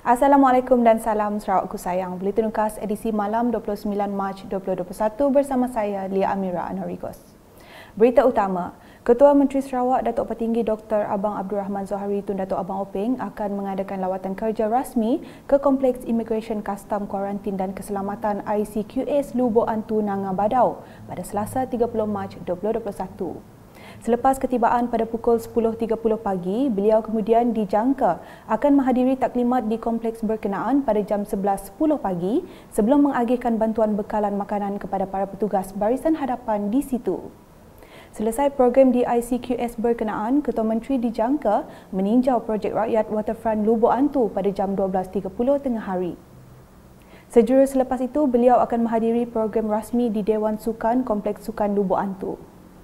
Assalamualaikum dan salam Sarawakku sayang. Buletin Ukas edisi malam 29 Mac 2021 bersama saya Lia Amira Anarigos. Berita utama, Ketua Menteri Sarawak Datuk Petinggi Dr. Abang Abdul Rahman Zohari Tun Datuk Abang Openg akan mengadakan lawatan kerja rasmi ke Kompleks Immigration Custom Kuarantin dan Keselamatan ICQS Lubo Antu Nanga Badau pada Selasa 30 Mac 2021. Selepas ketibaan pada pukul 10.30 pagi, beliau kemudian dijangka akan menghadiri taklimat di kompleks berkenaan pada jam 11.10 pagi sebelum mengagihkan bantuan bekalan makanan kepada para petugas barisan hadapan di situ. Selesai program di ICQS berkenaan, Ketua Menteri dijangka meninjau projek rakyat Waterfront Lubo Antu pada jam 12.30 tengah hari. Sejurus selepas itu, beliau akan menghadiri program rasmi di Dewan Sukan Kompleks Sukan Lubo Antu.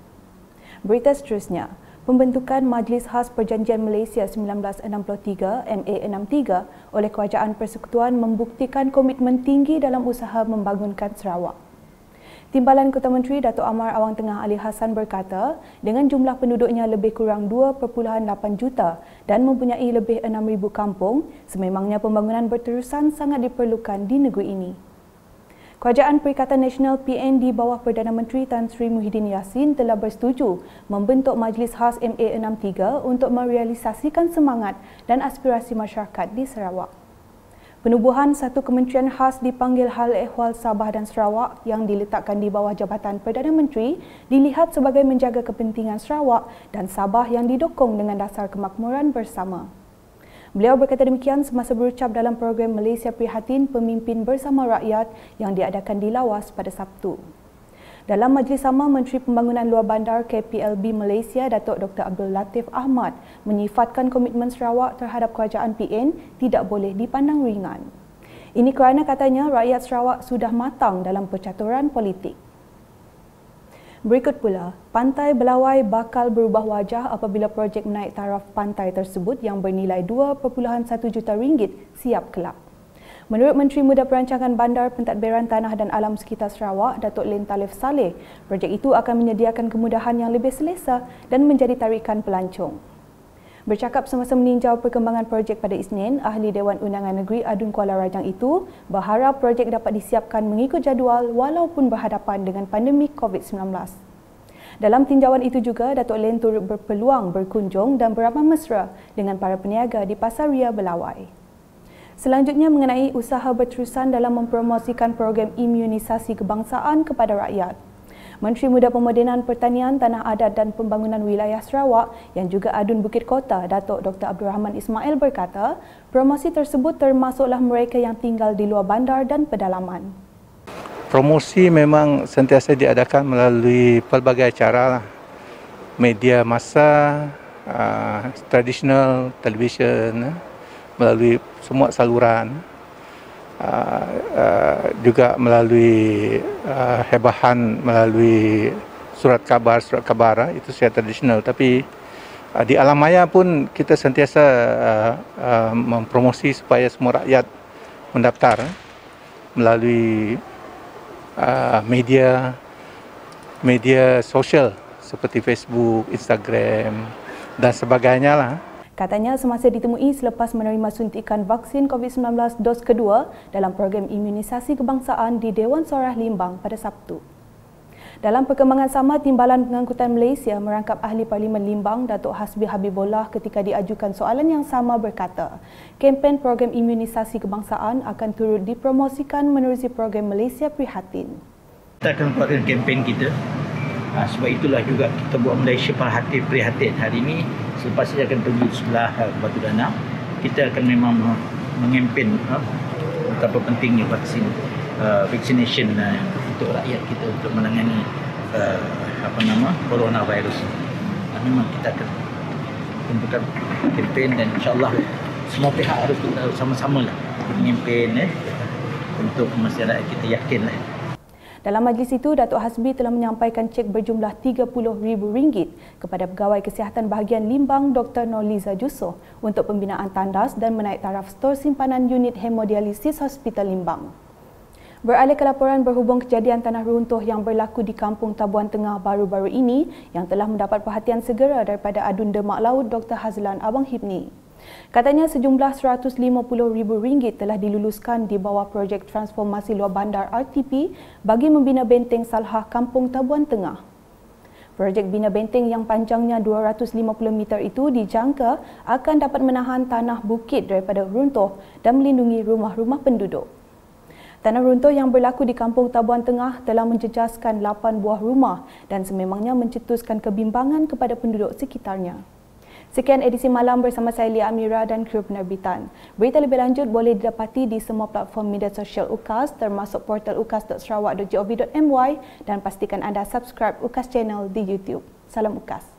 Berita seterusnya, pembentukan Majlis Khas Perjanjian Malaysia 1963 MA63 oleh Kerajaan Persekutuan membuktikan komitmen tinggi dalam usaha membangunkan Sarawak. Timbalan Ketua Menteri Datuk Amar Awang Tengah Ali Hassan berkata, dengan jumlah penduduknya lebih kurang 2.8 juta dan mempunyai lebih 6,000 kampung, sememangnya pembangunan berterusan sangat diperlukan di negeri ini. Kerajaan Perikatan Nasional PN di bawah Perdana Menteri Tan Sri Muhyiddin Yassin telah bersetuju membentuk Majlis Khas MA63 untuk merealisasikan semangat dan aspirasi masyarakat di Sarawak. Penubuhan satu kementerian khas dipanggil Hal Ehwal Sabah dan Sarawak yang diletakkan di bawah Jabatan Perdana Menteri dilihat sebagai menjaga kepentingan Sarawak dan Sabah yang didokong dengan dasar kemakmuran bersama. Beliau berkata demikian semasa berucap dalam program Malaysia Prihatin Pemimpin Bersama Rakyat yang diadakan di Lawas pada Sabtu. Dalam majlis sama, Menteri Pembangunan Luar Bandar KPLB Malaysia Datuk Dr. Abdul Latif Ahmad menyifatkan komitmen Sarawak terhadap kerajaan PN tidak boleh dipandang ringan. Ini kerana katanya rakyat Sarawak sudah matang dalam percaturan politik. Berikut pula, Pantai Belawai bakal berubah wajah apabila projek menaik taraf pantai tersebut yang bernilai 2.1 juta ringgit siap kelak. Menurut Menteri Muda Perancangan Bandar, Pentadbiran Tanah dan Alam Sekitar Sarawak, Datuk Lim Talif Saleh, projek itu akan menyediakan kemudahan yang lebih selesa dan menjadi tarikan pelancong. Bercakap semasa meninjau perkembangan projek pada Isnin, Ahli Dewan Undangan Negeri Adun Kuala Rajang itu berharap projek dapat disiapkan mengikut jadual walaupun berhadapan dengan pandemik COVID-19. Dalam tinjauan itu juga, Datuk Lim turut berpeluang berkunjung dan beramal mesra dengan para peniaga di Pasar Ria Belawai. Selanjutnya mengenai usaha berterusan dalam mempromosikan program imunisasi kebangsaan kepada rakyat. Menteri Muda Pemodenan Pertanian, Tanah Adat dan Pembangunan Wilayah Sarawak yang juga Adun Bukit Kota, Datuk Dr. Abdul Rahman Ismail berkata, promosi tersebut termasuklah mereka yang tinggal di luar bandar dan pedalaman. Promosi memang sentiasa diadakan melalui pelbagai cara, media massa, tradisional, televisyen, melalui semua saluran, juga melalui hebahan, melalui surat kabar itu secara tradisional. Tapi di alam maya pun kita sentiasa mempromosi supaya semua rakyat mendaftar melalui media sosial seperti Facebook, Instagram dan sebagainya lah. Katanya semasa ditemui selepas menerima suntikan vaksin COVID-19 dos kedua dalam program imunisasi kebangsaan di Dewan Sorah Limbang pada Sabtu. Dalam perkembangan sama, Timbalan Pengangkutan Malaysia merangkap Ahli Parlimen Limbang Datuk Hasbi Habibullah ketika diajukan soalan yang sama berkata, kempen program imunisasi kebangsaan akan turut dipromosikan menerusi program Malaysia Prihatin. Kita akan buatkan kempen kita. Sebab itulah juga kita buat Malaysia Prihatin. Hari ini selepas saya akan pergi sebelah Batu Danau, kita akan memang mengempen betapa pentingnya vaccination untuk rakyat kita untuk menangani coronavirus. Memang kita akan tentukan kempen dan insya-Allah semua pihak harus sama-sama lah mengempen untuk masyarakat kita yakinlah. Dalam majlis itu, Datuk Hasbi telah menyampaikan cek berjumlah RM30,000 kepada Pegawai Kesihatan Bahagian Limbang Dr. Norliza Jusoh untuk pembinaan tandas dan menaik taraf stor simpanan unit hemodialisis Hospital Limbang. Beralih ke laporan berhubung kejadian tanah runtuh yang berlaku di Kampung Tabuan Tengah baru-baru ini yang telah mendapat perhatian segera daripada Adun Demak Laut Dr. Hazlan Abang Hibni. Katanya sejumlah RM150,000 telah diluluskan di bawah projek transformasi luar bandar RTP bagi membina benteng Salhah Kampung Tabuan Tengah. Projek bina benteng yang panjangnya 250 meter itu dijangka akan dapat menahan tanah bukit daripada runtuh dan melindungi rumah-rumah penduduk. Tanah runtuh yang berlaku di Kampung Tabuan Tengah telah menjejaskan 8 buah rumah dan sememangnya mencetuskan kebimbangan kepada penduduk sekitarnya. Sekian edisi malam bersama saya Lia Amira dan kru penerbitan. Berita lebih lanjut boleh didapati di semua platform media sosial UKAS termasuk portal ukas.sarawak.gov.my dan pastikan anda subscribe UKAS Channel di YouTube. Salam UKAS.